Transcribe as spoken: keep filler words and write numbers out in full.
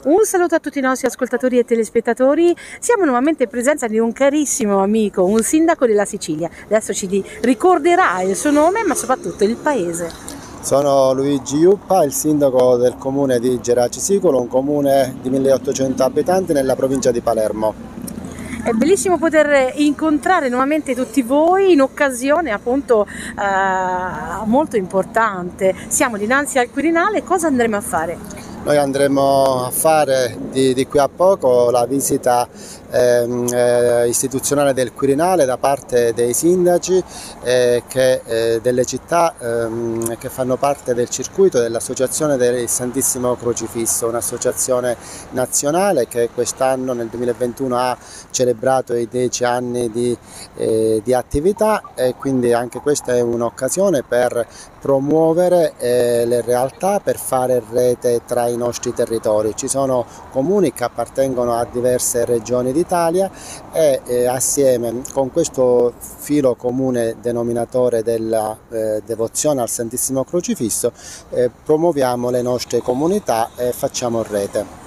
Un saluto a tutti i nostri ascoltatori e telespettatori. Siamo nuovamente in presenza di un carissimo amico, un sindaco della Sicilia. Adesso ci ricorderà il suo nome, ma soprattutto il paese. Sono Luigi Iuppa, il sindaco del comune di Geraci Siculo, un comune di milleottocento abitanti nella provincia di Palermo. È bellissimo poter incontrare nuovamente tutti voi in occasione appunto eh, molto importante. Siamo dinanzi al Quirinale, cosa andremo a fare? Noi andremo a fare di, di qui a poco la visita ehm, eh, istituzionale del Quirinale da parte dei sindaci eh, che, eh, delle città ehm, che fanno parte del circuito dell'Associazione del Santissimo Crocifisso, un'associazione nazionale che quest'anno nel duemilaventuno ha celebrato i dieci anni di, eh, di attività, e quindi anche questa è un'occasione per promuovere eh, le realtà, per fare rete tra i nostri territori. Ci sono comuni che appartengono a diverse regioni d'Italia e eh, assieme con questo filo comune denominatore della eh, devozione al Santissimo Crocifisso eh, promuoviamo le nostre comunità e facciamo rete.